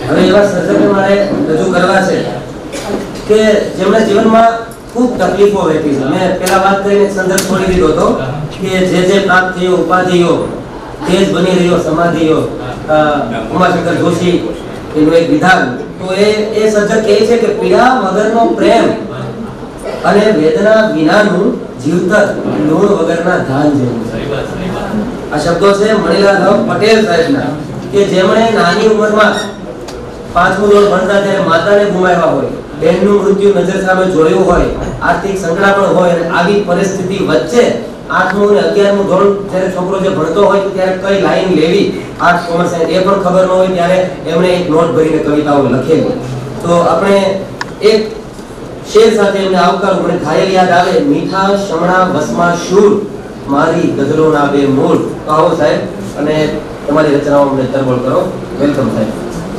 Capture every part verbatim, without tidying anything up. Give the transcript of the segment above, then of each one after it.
હવે એવા સર્જકને મારે રજૂ કરવા છે કે જેમણે જીવનમાં ખૂબ તકલીફો વેઠી છે. મેં પેલા વાત કરીને સંદર્ભ છોડી દીધો હતો કે જે જે પ્રાપ્ત થયો ઉપાધિઓ તે જ બની રહ્યો સમાધિઓ, ઉમાશંકર જોશી એનું એક વિધાન. તો એ એ સર્જક કહે છે કે પીડા વગરનો પ્રેમ અને વેદના વિનાનું જીવતર લોણ વગરના ધાન જેવું. આ શબ્દો છે મણિલાલ પટેલ સાહેબના, કે જેમણે નાની ઉંમરમાં પાંચમું ધોરણ ભણતા ત્યારે માતાને ગુમાવ્યા હોય, બહેનનું મૃત્યુ નજર સામે જોયું હોય, આર્થિક સંકળામણ હોય, અને આવી પરિસ્થિતિ વચ્ચે આઠમું અને અગિયારમું ધોરણ જ્યારે છોકરો જે ભણતો હોય ત્યારે કઈ લાઈન લેવી, આર્ટ્સ કોમર્સ એ પણ ખબર ન હોય, ત્યારે એમણે એક નોટ ભરીને કવિતાઓ લખેલી. તો આપણે એક શેર સાથે એમને આવકારું. મને ઘાયલ યાદ આવે, મીઠા શમણા વસમાં શૂર મારી ગઝલોના બે મૂળ. આવો સાહેબ, અને તમારી રચનાઓ અમને તરબોળ કરો. વેલકમ સાહેબ.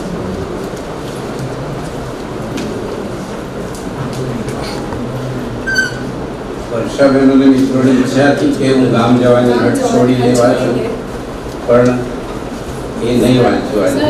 વર્ષાબેન અને મિત્રોની ઈચ્છા હતી કે હું ગામ જવાની હટ છોડી લેવા છું, પણ એ નહીં વાંચવાની.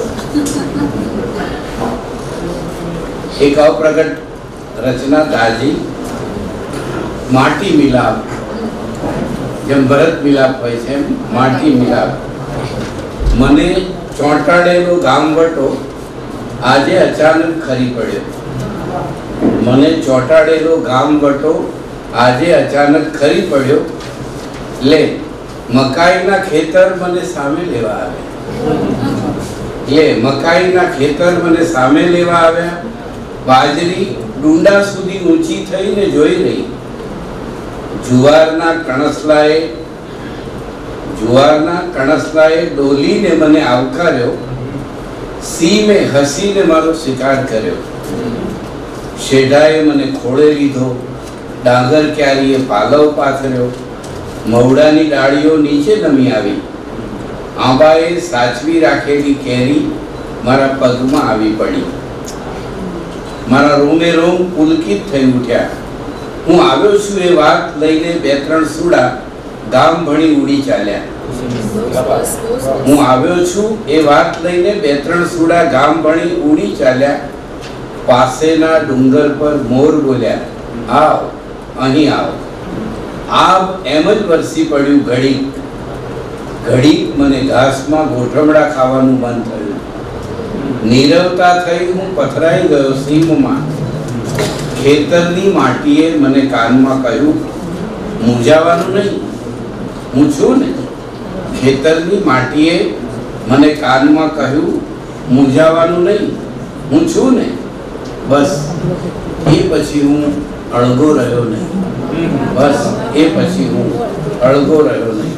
એક અપ્રગટ રચના તાજી, માટી મિલાપ. જેમ ભરત મિલાપ હોય છે એમ માટી મિલાપ. મને ચોંટાડેલો ગામવટો આજે અચાનક ખરી પડ્યો. મને ચોંટાડેલો ગામવટો આજે અચાનક ખરી પડ્યો. લે મકાઈના ખેતર મને સામે લેવા આવ્યા. લે મકાઈના ખેતર મને સામે લેવા આવ્યા. બાજરી ડુંડા સુધી ઊંચી થઈને જોઈ રહી. જુવારના કણસલાએ જુવારના કણસલાએ ડોલીને મને આવકાર્યો. સિંહે હસીને મારો શિકાર કર્યો. શેઢાએ મને ખોળે લીધો. ડાંગર ક્યારીએ પાલવ પાથર્યો. મવડાની ડાળીઓ નીચે નમી આવી. આંબાએ સાચવી રાખેલી કેરી મારા પગમાં આવી પડી. મારા રોમે રોમ પુલકિત થઈ ઉઠ્યા. હું આવ્યો છું એ વાત લઈને બે ત્રણ સુડા ગામ ભણી ઉડી ચાલ્યા. હું આવ્યો છું એ વાત લઈને બે ત્રણ સુડા ગામ ભણી ઉડી ચાલ્યા. પાસેના ડુંગર પર મોર બોલ્યા, આવ અહીં આવ. આબ એમ જ વરસી પડ્યું ઘડીક. ઘડીક મને ઘાસમાં ગોઠમડા ખાવાનું મન થયું. નીરવતા થઈ હું પથરાઈ ગયો સીમમાં. ખેતરની માટીએ મને કાનમાં કહ્યું, મૂંઝાવાનું નહીં, હું છું ને. ખેતરની માટીએ મને કાનમાં કહ્યું, મૂંઝાવાનું નહીં, હું છું ને. બસ એ પછી હું અળગો રહ્યો નહીં. બસ એ પછી હું અળગો રહ્યો નહીં.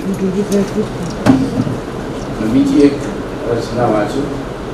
બીજી એક રચના વાંચું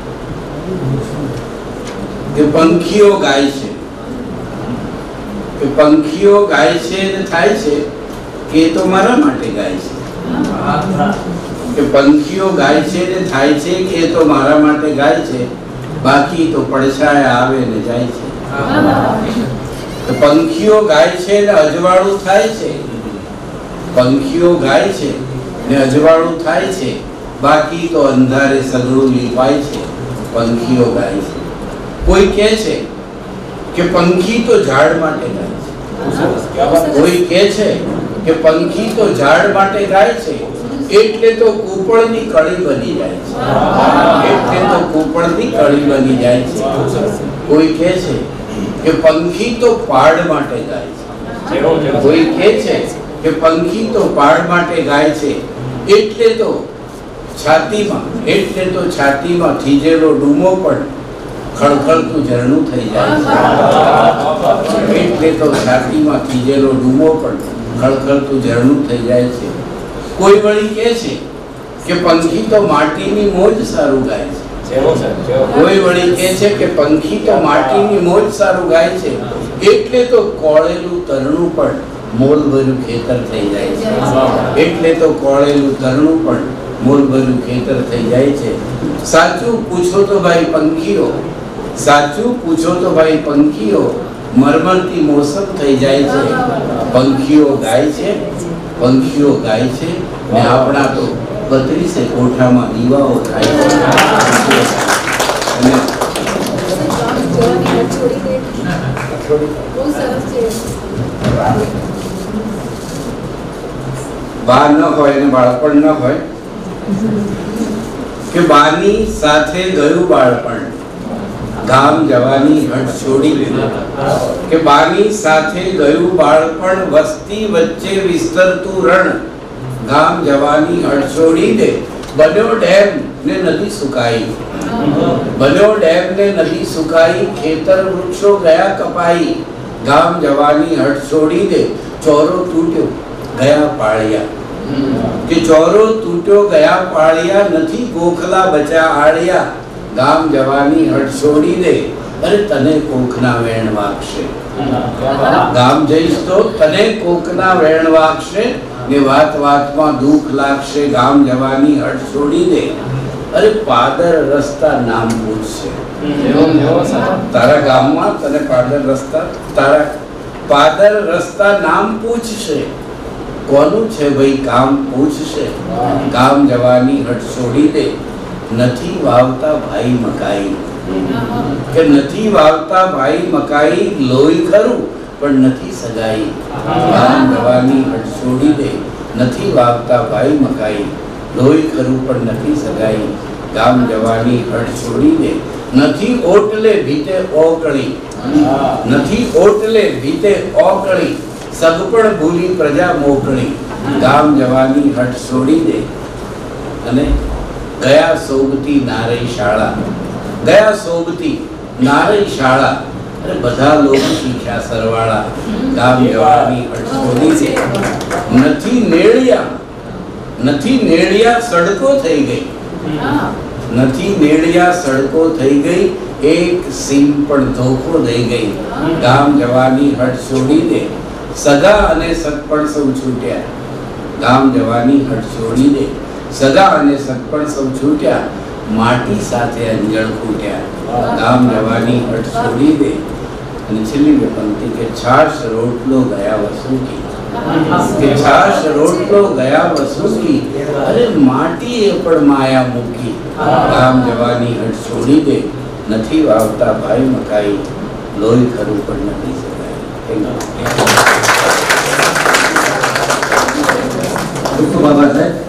કે પંખીઓ ગાય છે. કે પંખીઓ ગાય છે ને થાય છે કે એ તો મારા માટે ગાય છે. કે પંખીઓ ગાય છે ને થાય છે કે એ તો મારા માટે ગાય છે. બાકી તો પડછાયા આવે ને જાય છે. તો પંખીઓ ગાય છે ને અજવાળું થાય છે. પંખીઓ ગાય છે ને અજવાળું થાય છે. બાકી તો અંધારે સગળું લીપાય છે. પંખીઓ ગાય છે. કોઈ કહે છે કે પંખી તો ઝાડ માટે ગાય છે. કોઈ કહે છે કે પંખી તો ઝાડ માટે ગાય છે, એટલે તો કૂપળની કળી બની જાય છે. એટલે તો કૂપળની કળી બની જાય છે. કોઈ કહે છે કે પંખી તો પાડ માટે ગાય છે. કોઈ કહે છે કે પંખી તો પાડ માટે ગાય છે, એટલે તો છાતીમાં એટલે તો છાતીમાં થીજેલો ડૂમો પણ ખળખળતું ઝરણું થઈ જાય છે. એટલે તો છાતીમાં થીજેલો ડૂમો પણ ખળખળતું ઝરણું થઈ જાય છે. કોઈ વળી કહે છે કે પંખી તો માટીની મોજ સારું ગાય છે. કોઈ વળી કહે છે કે પંખી તો માટીની મોજ સારું ગાય છે, એટલે તો કોળેલું તરણું પણ મોલભર્યું ખેતર થઈ જાય છે. એટલે તો કોળેલું તરણું પણ મોલભર્યું ખેતર થઈ જાય છે. સાચું પૂછો તો ભાઈ પંખીઓ, સાચું પૂછો તો ભાઈ પંખીઓ, મરમરતી મોસમ થઈ જાય છે. પંખીઓ ગાય છે, પંખીઓ ગાય છે, ને આપણા તો બત્રીસે કોઠામાં દીવાઓ થાય છે. અને બા ન હોય અને બાળપણ ન હોય, કે બાની સાથે ગયું બાળપણ, ગામ જવાની હઠ છોડી દીધો. કે બાની સાથે ગયું બાળપણ, વસ્તી વચ્ચે વિસ્તરતું રણ, ગામ જવાની હઠ છોડી દે. બન્યો ડેમ ને નદી સુકાઈ, બન્યો ડેમ ને નદી સુકાઈ, ખેતર વૃક્ષો ગયા કપાઈ, ગામ જવાની હઠ છોડી દે. ચોરો તૂટ્યો ગયા પાળિયા, કે ચોરો તૂટ્યો ગયા પાળિયા, નથી ગોખલા બચા આળિયા, ગામ જવાની હઠ છોડી દે. અરે તને કોકના વેણ વાગશે, ગામ જઈશ તો તને કોકના વેણ વાગશે, ને વાત વાતમાં દુઃખ લાગશે, ગામ જવાની હઠ છોડી દે. અરે પાદર રસ્તા નામ પૂછશે, તારા ગામમાં તને પાદર રસ્તા, તારા પાદર રસ્તા નામ પૂછશે, કોનું છે ભાઈ કામ પૂછશે, ગામ જવાની હઠ છોડી દે. નથી વાવતા ભાઈ મકાઈ, કે નથી વાવતા ભાઈ મકાઈ, લોહી ખરું પણ નથી સગાઈ, ગામ જવાની હઠ છોડી દે. નથી વાવતા ભાઈ મકાઈ, લોહી ખરું પણ નથી સગાઈ, ગામ જવાની હઠ છોડી દે. નથી ઓટલે ભીતે ઓકળી, નથી ઓટલે ભીતે ઓકળી, સગપણ ભૂલી પ્રજા મોકળી, ગામ જવાની હઠ છોડી દે. અને ગયા સોબતી નારઈ શાળા, ગયા સોબતી નારઈ શાળા, અરે બધા લોકો શીખ્યા સરવાળા, ગામ જવાની હઠ છોડી દે. નથી નેળિયા, નથી નેળિયા સડકો થઈ ગઈ, નથી નેળિયા સડકો થઈ ગઈ, એક સીમ પણ ધોખો દઈ ગઈ, ગામ જવાની હઠ છોડી દે. સગા અને સગપણ સૌ છૂટ્યા, ગામ જવાની હઠ છોડી દે. સગા અને સગપણ સૌ છૂટ્યા, માટી સાથે અંજળ ખૂટ્યા, ગામ જવાની હઠ છોડી દે. અને છેલ્લી બે પંક્તિ, કે છાશ રોટલો ગયા વસુકી, કે છાશ રોટલો ગયા વસુકી, અરે માટીએ પણ માયા મૂકી, ગામ જવાની હઠ છોડી દે. નથી વાવતા ભાઈ મકાઈ, લોહી ખરું પણ નથી સગાઈ. ખૂબ ખૂબ આભાર સાહેબ.